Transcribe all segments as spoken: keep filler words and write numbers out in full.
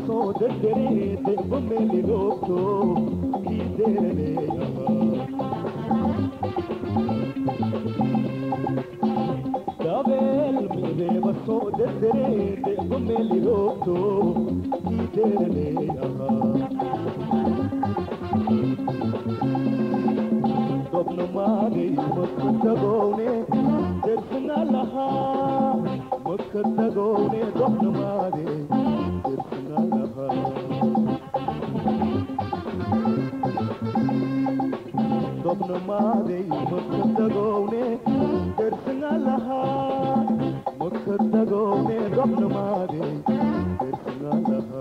so de dere de bumeli rokto ki dere Dabel mere baso de dere de bumeli rokto ki dere Dobno mare muktagone dersna laha muktagone dobno mare dersna laha dobno mare muktagone dersna laha muktagone dobno mare dersna laha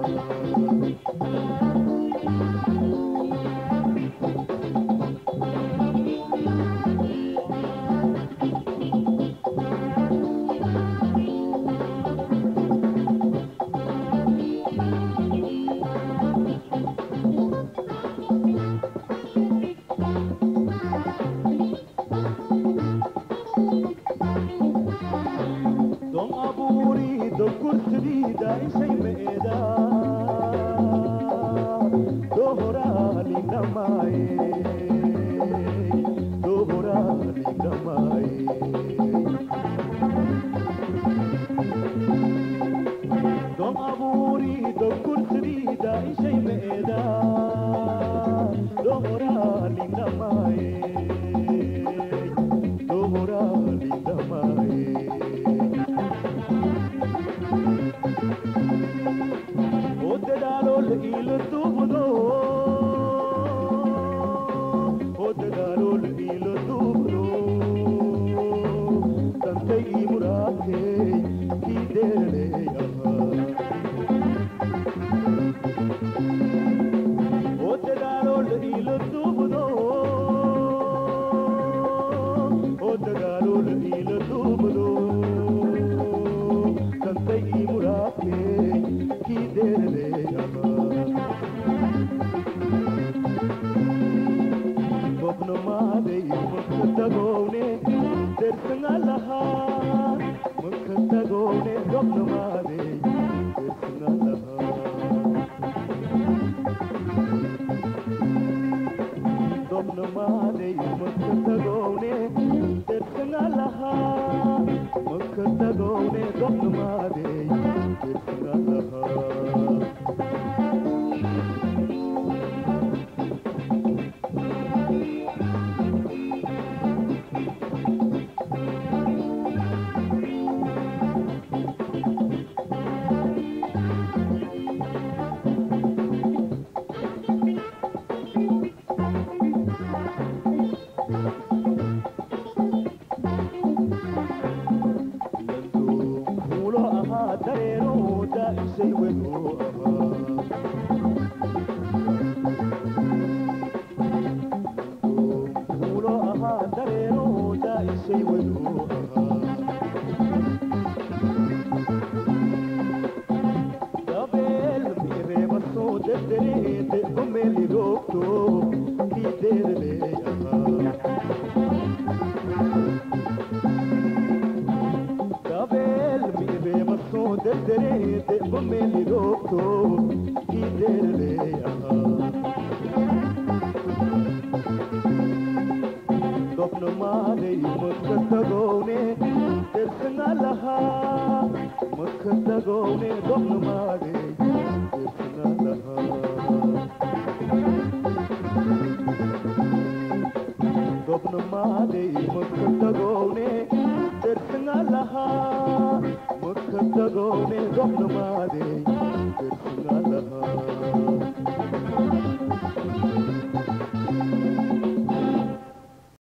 Dom aburi do kurtri dai sai meda dohra linda mai dohra linda mai Dom aburi do kurtri dai sai meda dohra linda mai dohra linda mai Oddarol il tubno Oddarol il tubno Tantei murate ki dere aha Oddarol il tubno Oddarol il tubno Tantei murate ki dere Dobno mare muktagone dersna laha muktagone dobno mare dersna laha Dobno mare muktagone dersna laha muktagone dobno mare dersna laha Darero da isay wego aha Ulo aha darero da isay wego aha Dabel mere baso de dere de bumeli rokto ki dere aha So de dere de bumeli rokto ki dere aha Dobno mare muktagone dersna laha muktagone dobno mare dersna laha Dobno mare muktagone dersna laha muktagone dobno mare